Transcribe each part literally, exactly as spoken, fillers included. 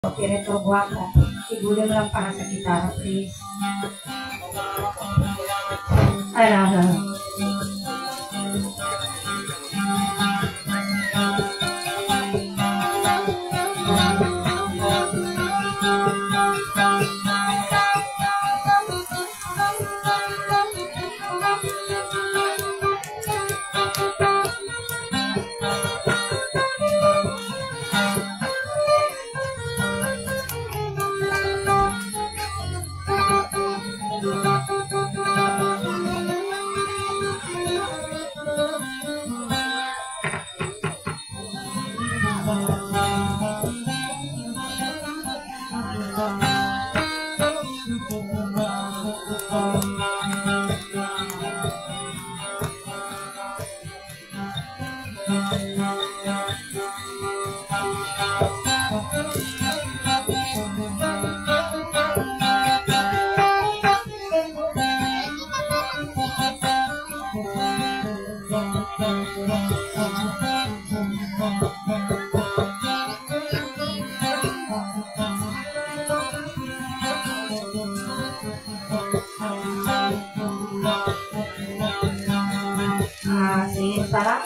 Kira terbuaka, ibu dia melampah sa gitara, please. Alah, sarap.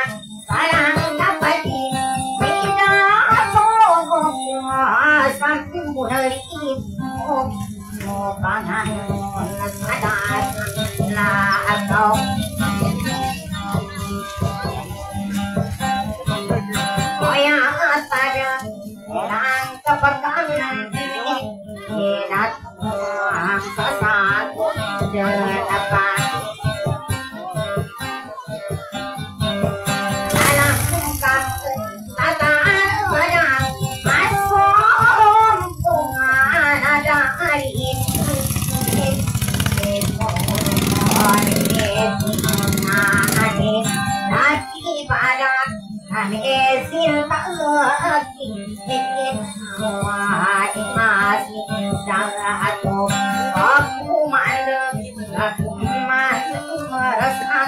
Sampai mulai ibu pangan sadar lah atau koyak pada orang keperkangan minat sesat dan apa anak muka tata ada asom pungan ada hari ini nanti pada kami cinta lagi semua masih jatuh aku malu aku malu merasa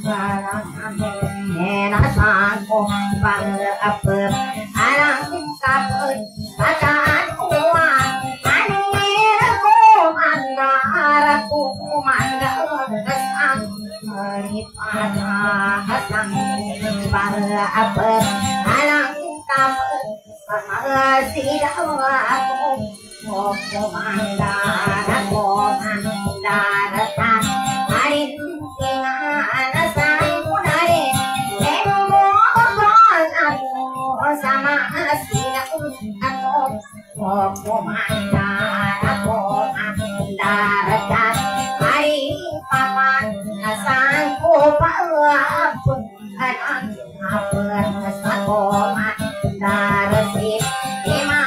enak aku bangga apa anak kapal bacaan kuat aneh aku mana aku mana kesan daripada hasang bangga apa anak kapal masih aku mau mandar aku mandar tak hari tinggal sang dari temu aku sama si aku aku mandar aku mandar tak hari paman sangku pun anak apa satu mandar si lima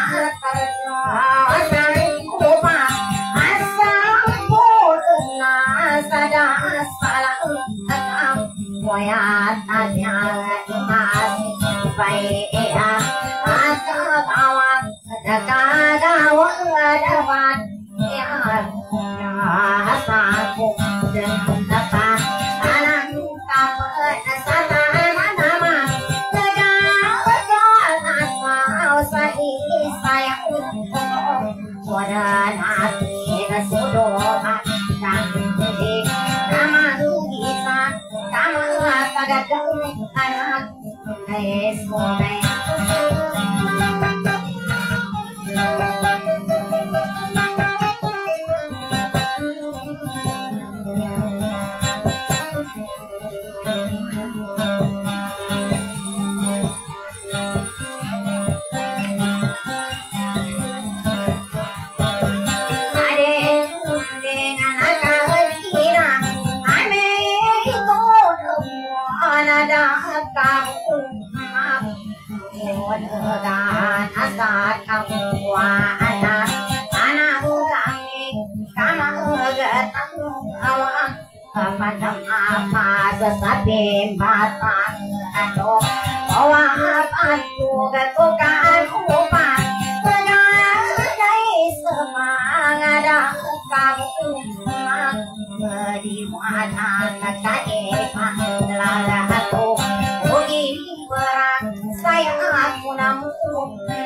sesatin batang aduh bawa pantu ketukan umat mengadai semangat kamu di mana keepan lalatu ugi berat saya aku namun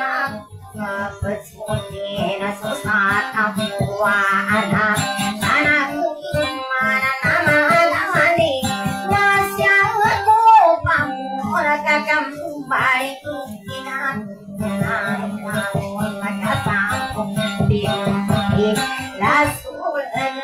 kepesutin susah kamu anak anak gimana nama namani nasihatku pamola kembali ingat dengan kamu kataku di rasul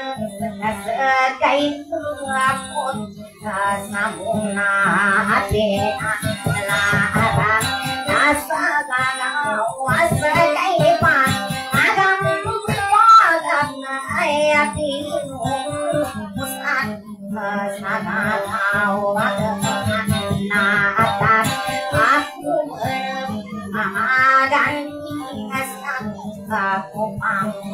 segai aku namun hati adalah nasa kalau segai pan agam agam ayati musad sana tahu ada nata aku amadan ingat aku pampu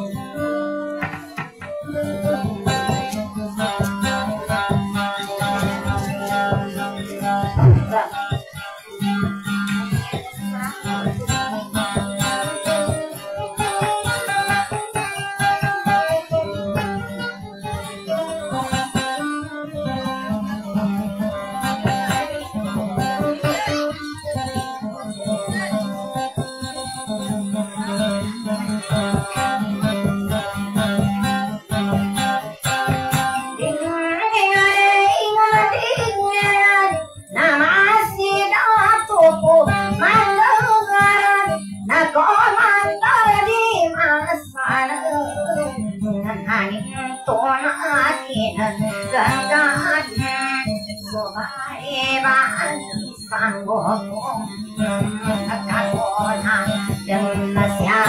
Ani tonatin gagan Sobaeban sanggong Kakakona Demasya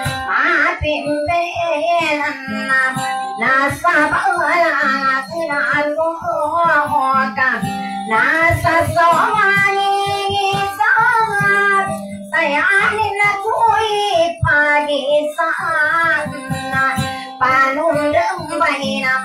Mapimbelan Nasa bawala Sinaloka Nasa somani Gisat Sayanin ako'y pagisan Panundang bayi ng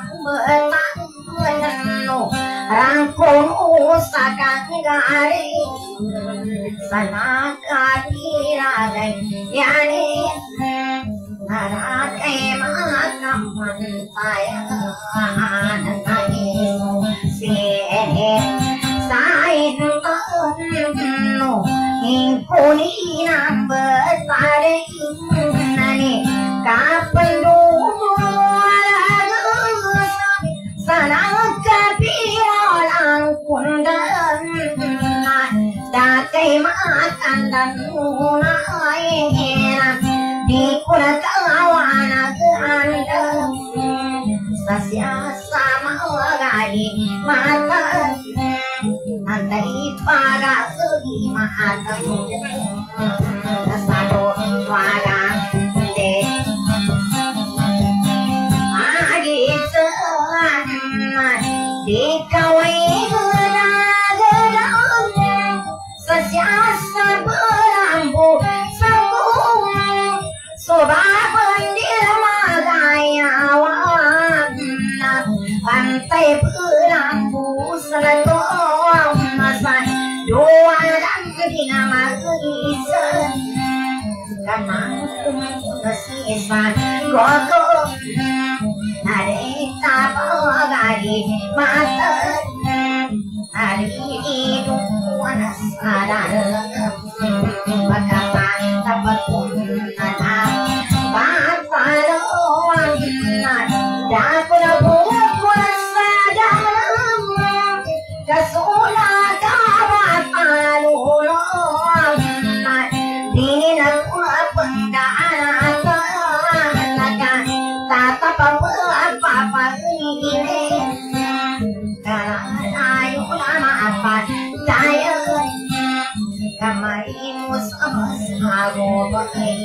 matang Rangkong sa kagaling Sa nakakilagay Yanin Narakay makamantayan Ang isip Sa'in ano Hingkunin ang berparing Nani kapaluluan Sa nagkapiral ang kundan Datay matandang unay Di ko natawa nag-andang Sa siyasa mawagay matan Antay pag-asuli maatang Nasalo walang hindi Agitan Di kaway gulagalang Sa siyasa balambo Sa buwan Sobaban di magayawan Pantay balambo sa latong Masay Dua lang di na mag-isan Kanang kumasisan Gogo Narita pagay Matan Narinidong Nasaran Pagkatapat kong nalang Pagpaloan Dako na buhok ko na sa dalam Kasulat dapat palulong Dinin ako pagdaan Tatapang papagilin Kalalayo na maapat tayo Kamay mo sa masago bagay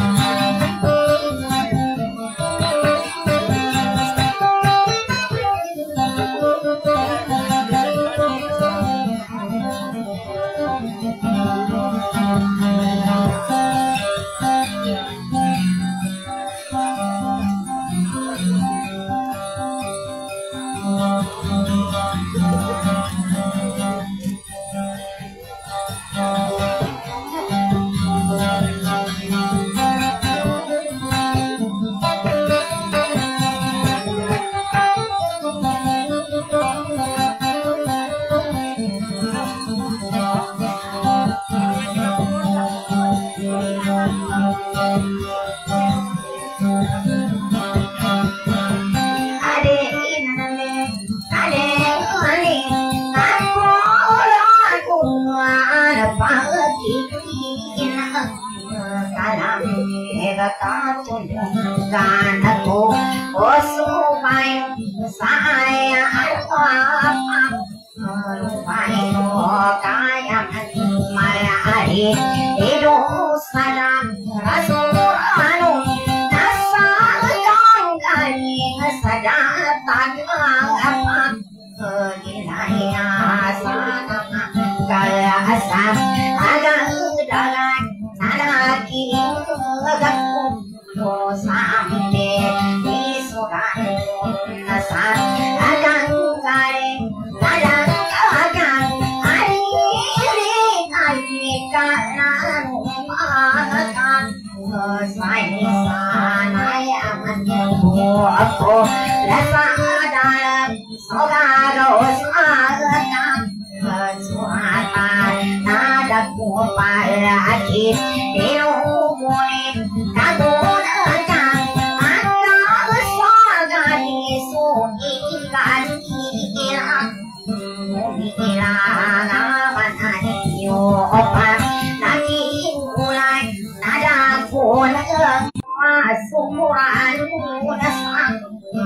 Ganako o sumay saya apa lupain o kaya mayari ido sana rasulano nasa kangkani sadatan apa ginaya sana kaya asam agang dalan nanaki agakku o sampe isuran nasa agang galing nadang agang ari-ari ari kanan umakan say sana yaman po ako nasa dalam sogaros agatan suatan nadapo palagi inumunin kagunakan ang sagani suikan ilang umilang naman aniyo pa naging ulay nadako na masumuran muna sa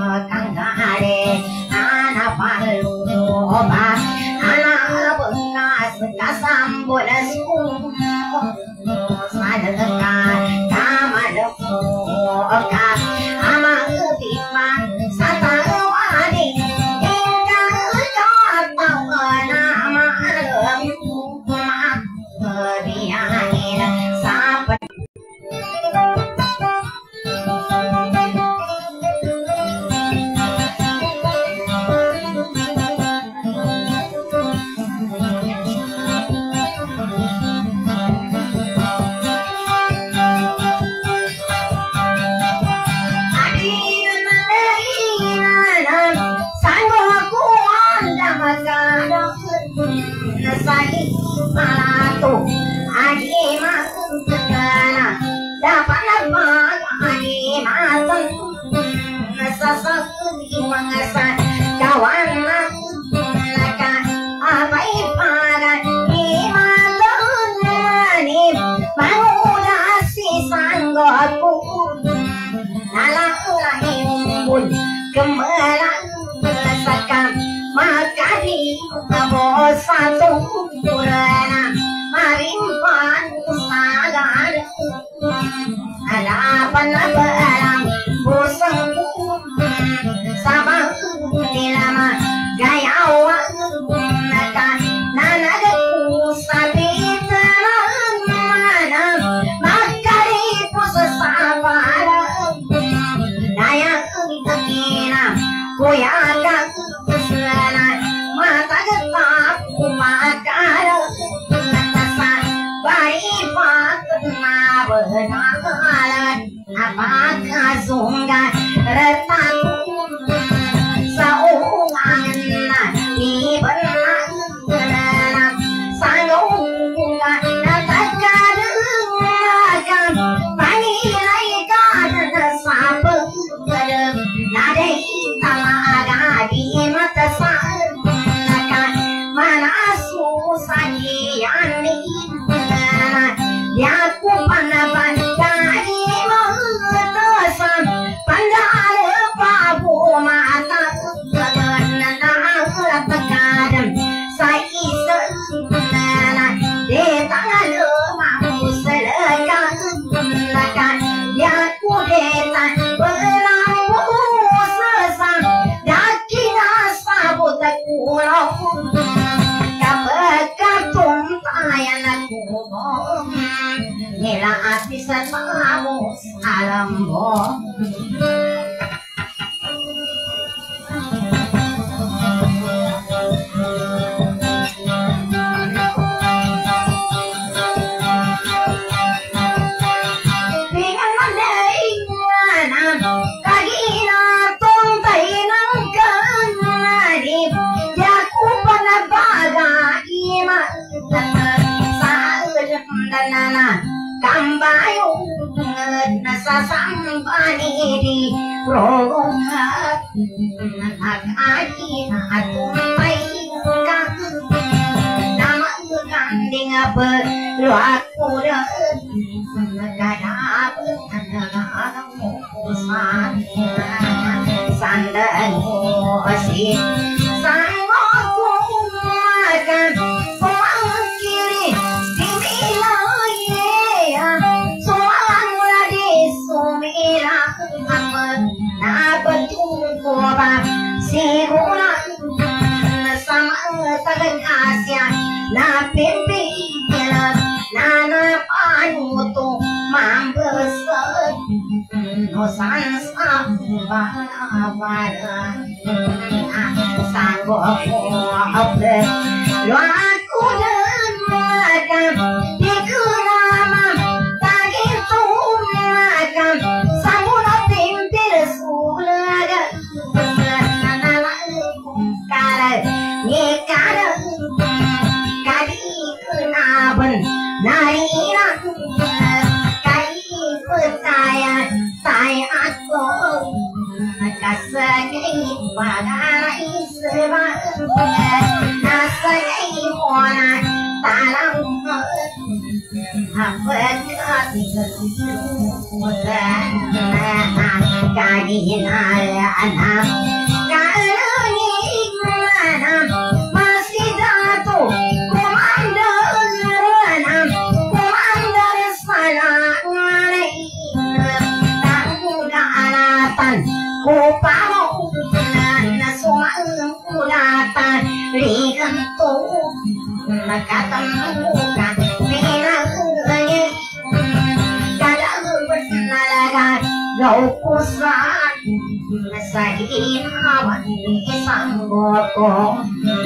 Tuhan ku pamunan sumaeng kulatan rigentu nakatemukan pinangnya kada bernalaga gau kusan sahin awan isang boko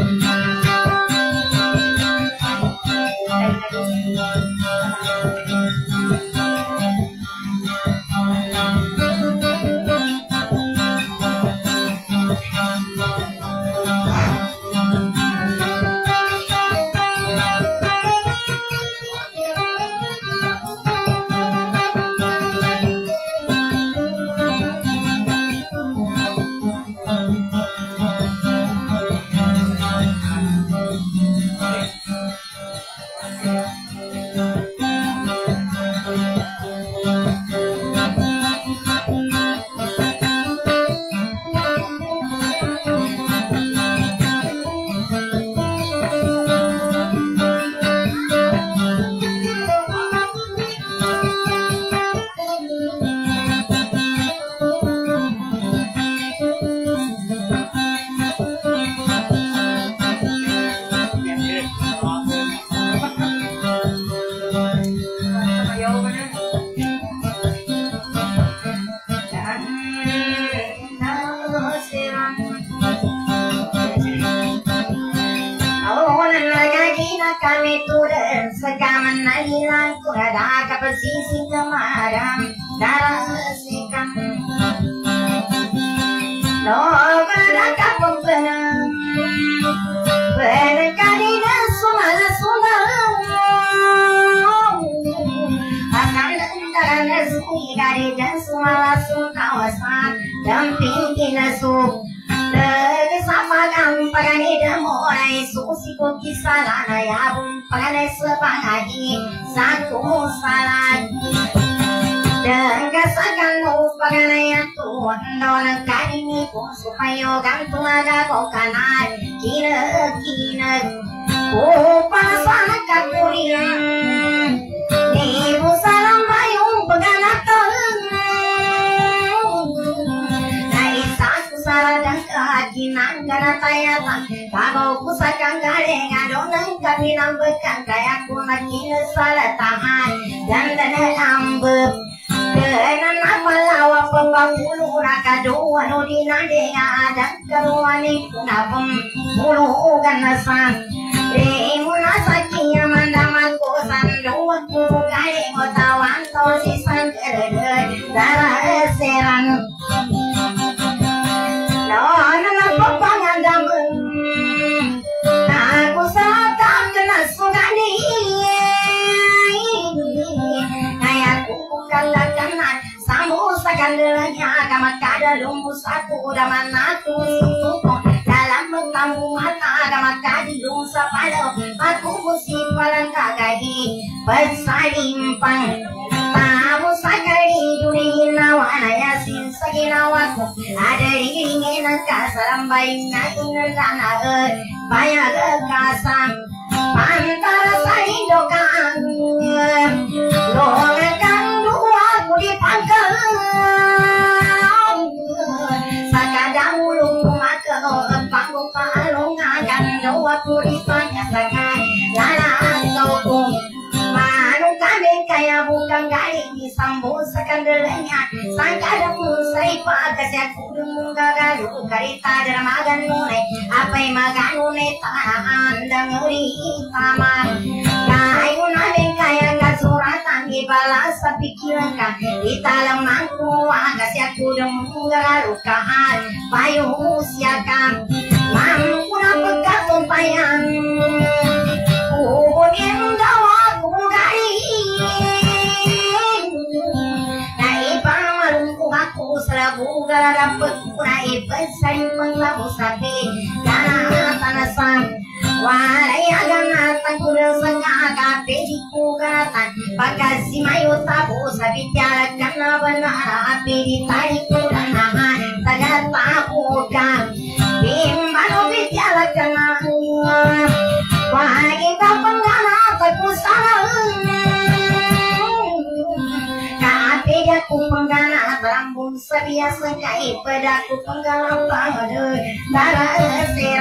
kami turun sekaman nalilan kurada kapasisi kemaram darah sekam lo pada kapung benang berkali dan sumal sumal akan darah sui kali dan sumal sun kawasan damping kinasu sama gampang ida mulai susi koki salana ya bum pakai sepagi satu salat dengan sakan pakai yang tuan dolan kali ni pun supaya gantung ada kokanan kina kina upasana kakurian ni busalam bayung peganatan dan kehakinan gana tayatan kabau pusakang gareng adonang kami nambekan kayak ku makin salah tahan dan dana ambep kenan apa lawa pembangulu raka dua nudina denga ada keruani punapem bulu ganasan remuna sakinya mandaman kosan dua ku gareng otawan tosisan kerede darah seran Nona na papangandaman aku satang kena sugani kayak kukukan lakanan samu sakandelanya kamat kada lumbus aku daman aku suku dalam mengkambu mata kamat kadi lusa palo aku musik palang kagahi bersalimpang tamu sakari duri nawana yasin saginawaku ada ringin kasaram bayin nain dana bayar kasam pantara saindokan lolekan dua kudi pangkal sakadamu lumu maka panggung palungan dua kudi pangkal sakai lala kau Manu kami kaya bukan galing disambut sekandelnya sangkadamu saipa kasih kudu gagalu karita dermagan nune apa yang magan nune tahan dan ngeri taman kayu nabi kaya kasuratan di balas pikiran kan di dalam mangku kasih kudu gagalu kahan payu usiakan mampu napekat tumpayan kubunin dawa selabu gara pekurai besar penglabu sapi karena tanasan walaya gana tangkul sengaga pediku gatan bakasi mayu tabu sapi tiara karena benar api ditarik kurang tagat pakukan bimbalo bicara karena wahai kapan gana terpusara aku penggana berambung sebiasa kai pedaku penggalang pangade dara esir